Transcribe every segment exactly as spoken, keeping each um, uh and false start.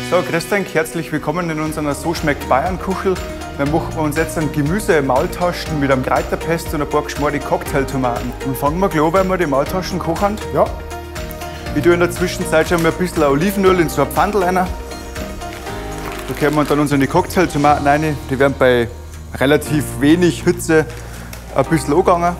So, grüß euch, herzlich willkommen in unserer So schmeckt Bayern-Kuchel. Wir machen uns jetzt einen Gemüse-Maultaschen mit einem Kräuterpesto und ein paar geschmorte Cocktailtomaten. Und fangen wir gleich an, weil wir die Maultaschen kochen. Ja. Ich tue in der Zwischenzeit schon mal ein bisschen Olivenöl in so ein Pfandl rein. Da können wir dann unsere Cocktailtomaten rein. Die werden bei relativ wenig Hitze ein bisschen angegangen.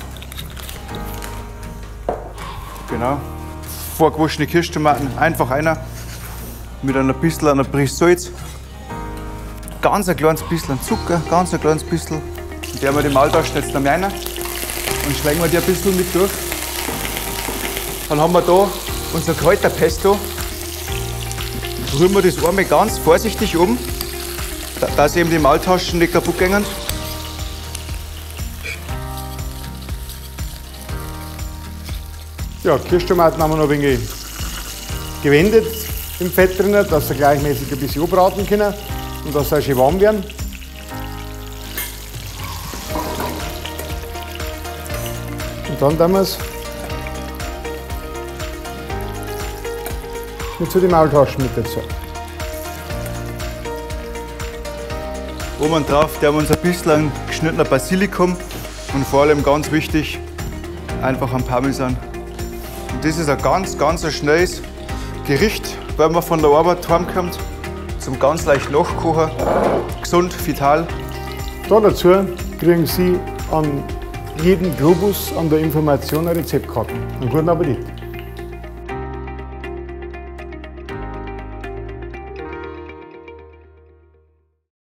Genau. Vorgewaschene Kirschtomaten einfach rein. Mit ein bisschen einer Prise Salz. Ganz ein kleines bisschen Zucker, ganz ein kleines bisschen. Und der wir die Maultaschen jetzt noch rein. Und schwenken wir die ein bisschen mit durch. Dann haben wir da unser Kräuterpesto. Rühren wir das einmal ganz vorsichtig um, dass eben die Maultaschen nicht kaputt gehen. Ja, Kirschtomaten haben wir noch ein wenig gewendet im Fett drin, dass sie gleichmäßig ein bisschen anbraten können und dass sie auch schön warm werden. Und dann tun wir es mit zu den Maultaschen mit dazu. Oben drauf haben wir uns ein bisschen geschnittener Basilikum und vor allem ganz wichtig, einfach ein Parmesan. Und das ist ein ganz, ganz schnelles Gericht, wenn man von der Arbeit heimkommt, zum ganz leicht nachkochen, gesund, vital. Da dazu kriegen Sie an jeden Globus an der Information eine Rezeptkarte. Einen guten Appetit!